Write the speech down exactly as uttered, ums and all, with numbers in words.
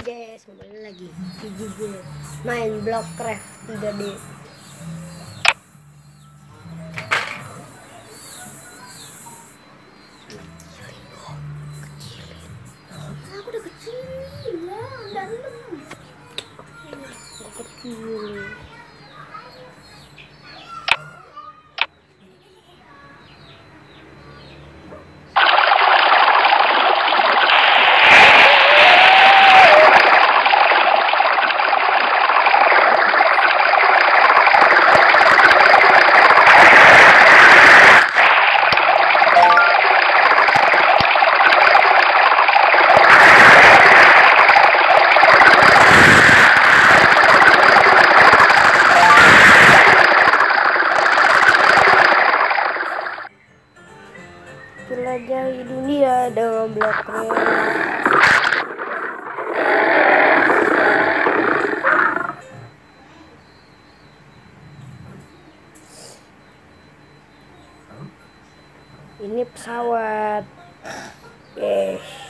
guys, kembali lagi di gue main Blockcraft tiga D. Aku udah kecilin lah, dalam kecil. Jelajahi dunia dengan Blockcraft. Ini pesawat, guys.